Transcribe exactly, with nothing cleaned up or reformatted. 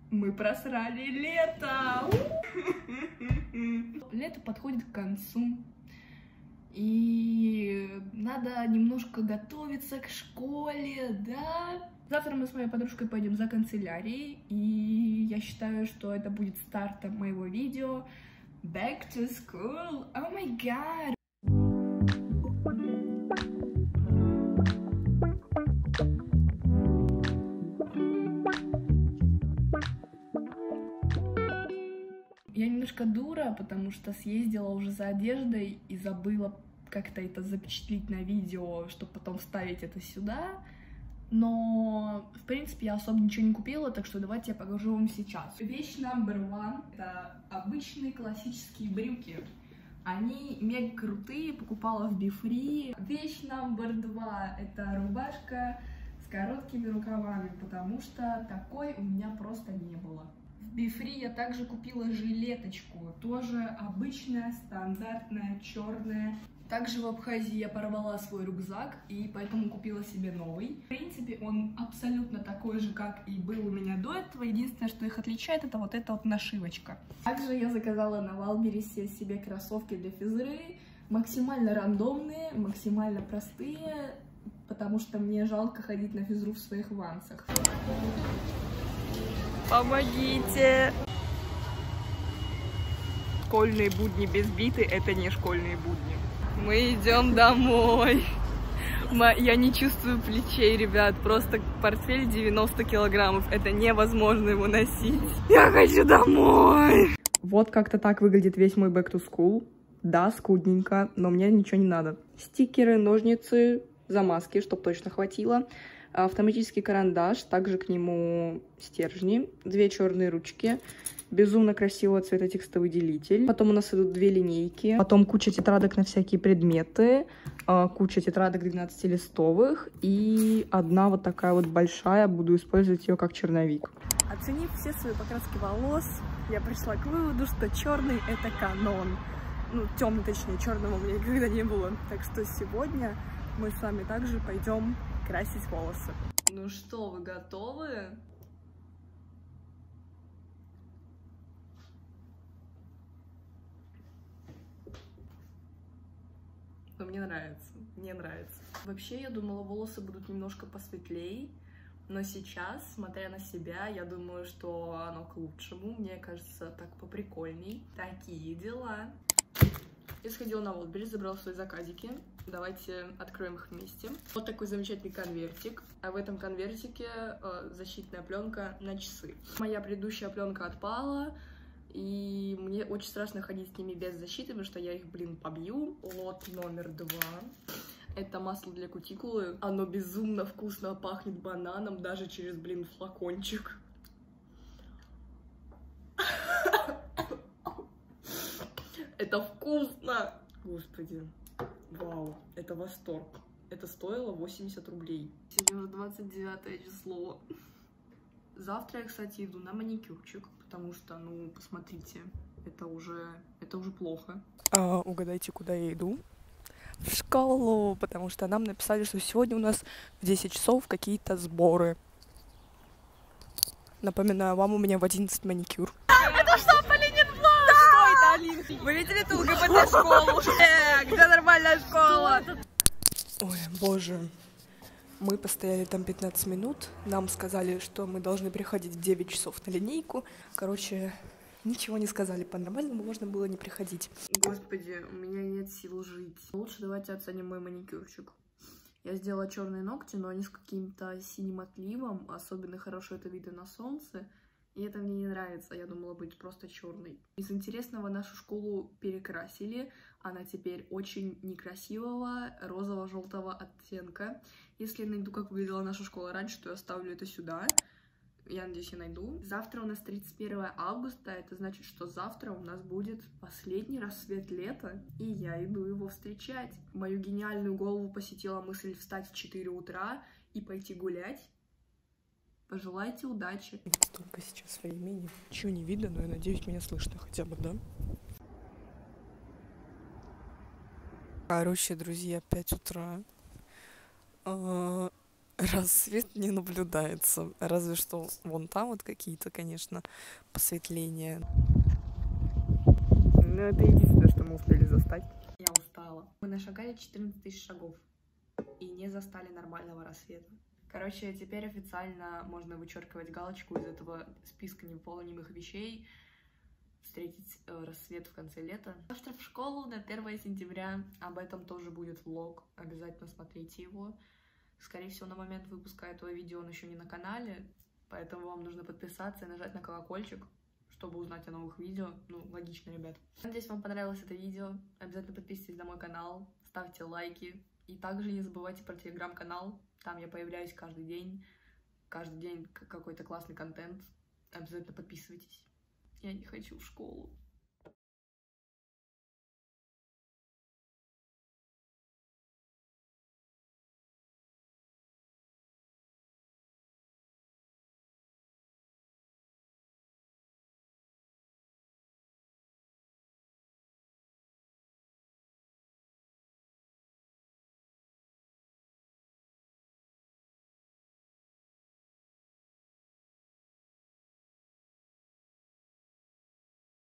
Мы просрали лето! Лето подходит к концу. И надо немножко готовиться к школе, да? Завтра мы с моей подружкой пойдем за канцелярией, и я считаю, что это будет стартом моего видео Back to School. Oh my god! Я немножко дура, потому что съездила уже за одеждой и забыла как-то это запечатлить на видео, чтобы потом вставить это сюда. Но, в принципе, я особо ничего не купила, так что давайте я покажу вам сейчас. Вещь номер один — это обычные классические брюки. Они мега крутые, покупала в Бифри. Вещь номер два — это рубашка с короткими рукавами, потому что такой у меня просто не было. В Бифри я также купила жилеточку, тоже обычная, стандартная, черная. Также в Абхазии я порвала свой рюкзак, и поэтому купила себе новый. В принципе, он абсолютно такой же, как и был у меня до этого. Единственное, что их отличает, это вот эта вот нашивочка. Также я заказала на Вайлдберрисе себе кроссовки для физры. Максимально рандомные, максимально простые, потому что мне жалко ходить на физру в своих вансах. Помогите! Школьные будни без биты — это не школьные будни. Мы идем домой. Я не чувствую плечей, ребят. Просто портфель девяносто килограммов. Это невозможно его носить. Я хочу домой. Вот как-то так выглядит весь мой back to school. Да, скудненько, но мне ничего не надо. Стикеры, ножницы, замазки, чтобы точно хватило. Автоматический карандаш, также к нему стержни, две черные ручки, безумно красивого цвета текстовый делитель. Потом у нас идут две линейки, потом куча тетрадок на всякие предметы, куча тетрадок двенадцатилистовых и одна вот такая вот большая, буду использовать ее как черновик. Оценив все свои покраски волос, я пришла к выводу, что черный — это канон. Ну, темный, точнее, черного у меня никогда не было. Так что сегодня мы с вами также пойдем красить волосы. Ну что, вы готовы? Но мне нравится, мне нравится. Вообще, я думала, волосы будут немножко посветлее, но сейчас, смотря на себя, я думаю, что оно к лучшему. Мне кажется, так поприкольней. Такие дела. Я сходила на Wildberries, забрала свои заказики. Давайте откроем их вместе. Вот такой замечательный конвертик. А в этом конвертике э, защитная пленка на часы. Моя предыдущая пленка отпала, и мне очень страшно ходить с ними без защиты, потому что я их, блин, побью. Лот номер два. Это масло для кутикулы. Оно безумно вкусно пахнет бананом, даже через, блин, флакончик. Это вкусно! Господи. Вау, это восторг. Это стоило восемьдесят рублей. Сегодня уже двадцать девятое число. Завтра я, кстати, иду на маникюрчик, потому что, ну, посмотрите, это уже, это уже плохо. А, угадайте, куда я иду? В школу, потому что нам написали, что сегодня у нас в десять часов какие-то сборы. Напоминаю вам, у меня в одиннадцать маникюр. Это что, Полинин Блог? Да! Что это, Алинки? Вы видели ту ЛГБТ-школу? Э, где нормальная школа? Ой, боже. Мы постояли там пятнадцать минут. Нам сказали, что мы должны приходить в девять часов на линейку. Короче, ничего не сказали. По-нормальному можно было не приходить. Господи, у меня нет сил жить. Лучше давайте оценим мой маникюрчик. Я сделала черные ногти, но они с каким-то синим отливом. Особенно хорошо это видно на солнце. И это мне не нравится. Я думала быть просто черной. Из интересного, нашу школу перекрасили. Она теперь очень некрасивого розово-желтого оттенка. Если я найду, как выглядела наша школа раньше, то я оставлю это сюда. Я надеюсь, я найду. Завтра у нас тридцать первое августа. Это значит, что завтра у нас будет последний рассвет лета. И я иду его встречать. Мою гениальную голову посетила мысль встать в четыре утра и пойти гулять. Пожелайте удачи. Только сейчас времени. Ничего не видно, но я надеюсь, меня слышно хотя бы, да? Короче, друзья, пять утра. Рассвет не наблюдается. Разве что вон там вот какие-то, конечно, посветления. Ну, это единственное, что мы успели застать. Я устала. Мы нашагали четырнадцать тысяч шагов и не застали нормального рассвета. Короче, теперь официально можно вычеркивать галочку из этого списка невыполнимых вещей, встретить э, рассвет в конце лета. Завтра в школу на первое сентября, об этом тоже будет влог, обязательно смотрите его. Скорее всего, на момент выпуска этого видео он еще не на канале, поэтому вам нужно подписаться и нажать на колокольчик, чтобы узнать о новых видео. Ну, логично, ребят. Надеюсь, вам понравилось это видео. Обязательно подписывайтесь на мой канал, ставьте лайки. И также не забывайте про телеграм-канал. Там я появляюсь каждый день. Каждый день какой-то классный контент. Обязательно подписывайтесь. Я не хочу в школу.